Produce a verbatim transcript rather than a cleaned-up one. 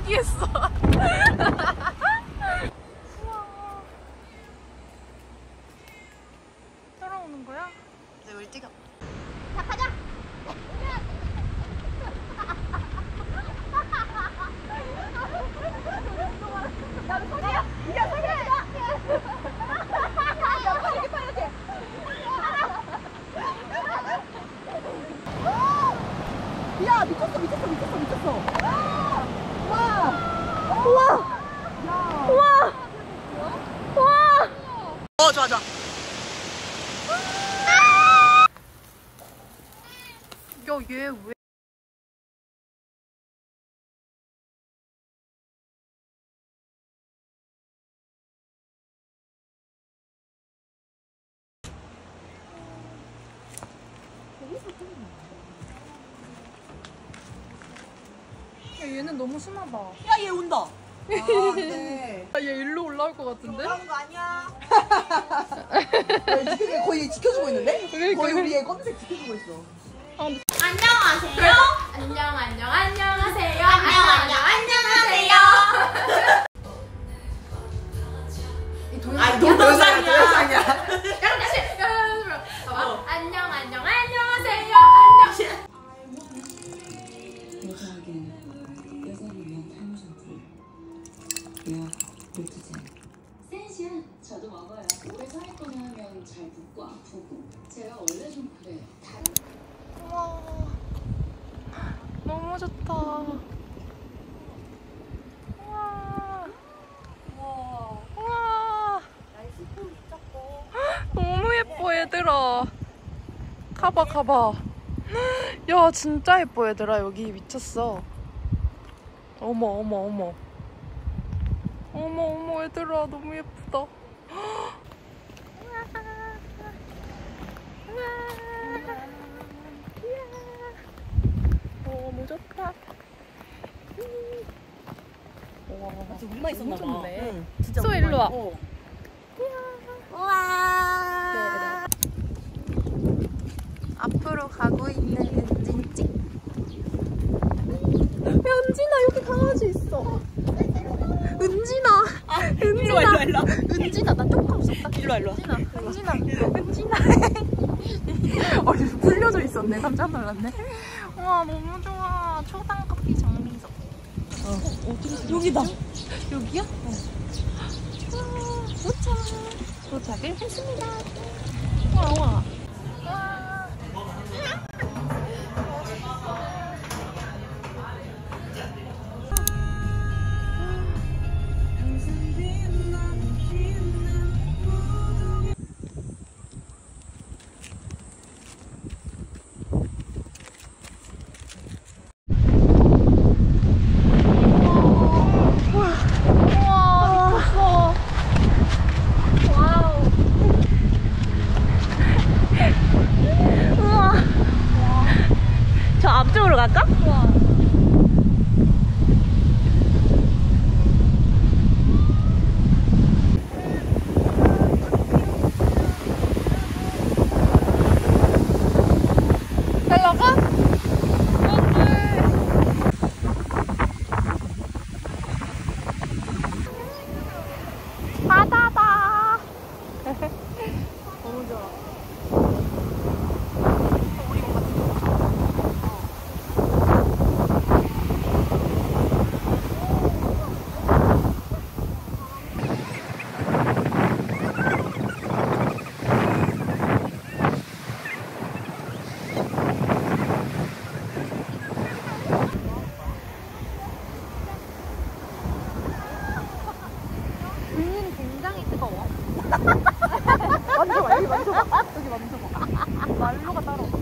포기했어. 따라오는 거야? 네, 우리 찍어. 자, 가자. 야, 미쳤어, 미쳤어, 미쳤어, 미쳤어. 와! 우와! 우와! 우와! 어, 좋아, 좋아. 야, 얘 왜? 야, 얘는 너무 순하다. 야, 얘 온다. 아, 네. 야, 얘 일로 올라올 것 같은데? 올라온 거 아니야? 야, 지금 거의 지켜주고 있는데? 그러니까. 거의 우리 얘 검은색 지켜주고 있어. 아, 근데... 안녕하세요. 안녕, 안녕, 안녕하세요. 안녕, 안녕, 안녕하세요. 아니, 동영상이야, 동영상이야. 여러분 다시. 여러분 봐봐. 안녕, 안녕, 안녕하세요. 안녕. 여자에게 여자를 위한 탈모 샴푸 에어 루트젤 센시한 저도 먹어요. 오래 서 있거나 하면 잘 붓고 아프고 제가 원래 좀 그래요. 우와, 너무 좋다. 우와, 우와, 너무 예뻐 얘들아. 가봐 가봐. 야, 진짜 예뻐 얘들아. 여기 미쳤어. 어머 어머 어머 어머 어머 얘들아, 너무 예쁘다. 너무 좋다. 와, 진짜 우리만 있었나 봐. 좋네. 응, 진짜 소 일로 와. 어. 우와. 앞으로 가고 있는 은진찌. 야, 은진아, 여기 강아지 있어. 은진아. 아, 은진아. 일로 와, 일로 와, 일로 와. 은진아, 나 조금 썼다. 일로 와, 일로 와. 은진아, 은진아, 은진아. 어, 풀려져 있었네. 깜짝 놀랐네. 와, 너무 좋아. 초당 커피 정리석. 어, 어디서? 여기다. 여기야? 어. 와, 도착. 도착을 했습니다. 와, 와. 와. 저 앞쪽으로 갈까? 우와. 잘 나가? 바다다. 너무 좋아. 물은 굉장히 뜨거워. 만져봐, 여기 만져봐. 여기 만져봐. 난로가 따로.